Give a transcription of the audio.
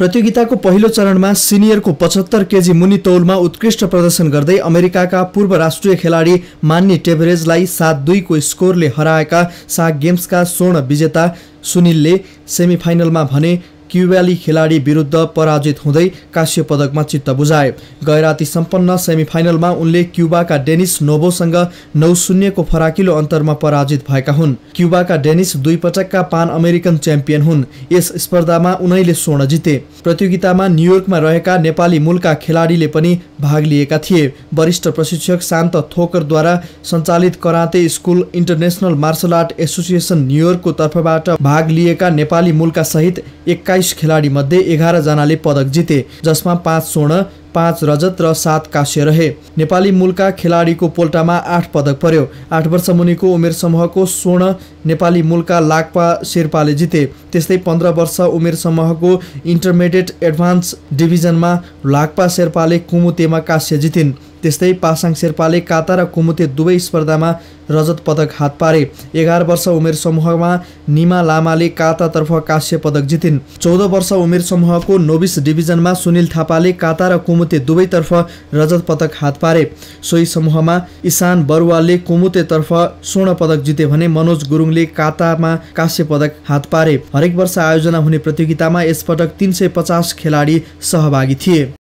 प्रतियोगिताको पहिलो चरणमा सिनियरको 75 केजी मुनि तौलमा उत्कृष्ट प्रदर्शन गर्दै अमेरिकाका पूर्व राष्ट्रिय खेलाडी मान्नी टेभरेजलाई 7-2 को स्कोरले हराएका साग गेम्सका स्वर्ण विजेता सुनिलले सेमिफाइनलमा भने क्युबाली खेलाडी विरुद्ध पराजित हुँदै कांस्य पदकमा चित्त बुझाए। गैराती सम्पन्न सेमिफाइनलमा उनले क्युबाका डेनिस नोभोसँग 9-0 को फराकिलो अन्तरमा पराजित भएका हुन्। क्युबाका डेनिस 2 पटकका पान अमेरिकन च्याम्पियन हुन्। यस स्पर्धामा उनैले स्वर्ण जिते। प्रतियोगितामा न्युयोर्कमा रहेका नेपाली मूलका खेलाडीले पनि भाग लिएका थिए। वरिष्ठ प्रशिक्षक शान्त थोकरद्वारा सञ्चालित karate school international martial art association न्युयोर्कको तर्फबाट भाग लिएका नेपाली मूलका सहित 21 खेलाडी मध्ये 11 जनाले पदक जिते, जसमा 5 स्वर्ण 5 रजत र 7 कांस्य रहे। नेपाली मूलका खेलाडीको पोल्टामा 8 पदक पर्यो। 8 वर्ष मुनिको उमेर समूहको स्वर्ण नेपाली मूलका लाक्पा शेर्पाले जिते। त्यस्तै 15 वर्ष उमेर समूहको इन्टरमिडिएट एडभान्स डिभिजनमा लाक्पा शेर्पाले कुमुतेमा कांस्य जितिन्। त्यस्तै पासाङ शेर्पाले काता र कुमुते दुवै स्पर्धामा रजत पदक हात पारे। 11 वर्ष उमेर समूहमा निमा लामाले कातातर्फ कांस्य पदक जितिन्। 14 वर्ष उमेर समूहको नोभिस डिभिजनमा सुनिल थापाले काता र कुमुते दुवैतर्फ रजत पदक हात पारे। सोही समूहमा ईशान बरुवालले कुमुतेतर्फ स्वर्ण पदक जिते भने मनोज गुरुङले कातामा कांस्य पदक हात पारे। हरेक वर्ष आयोजना हुने प्रतियोगितामा यसपटक 350 खेलाडी सहभागी थिए।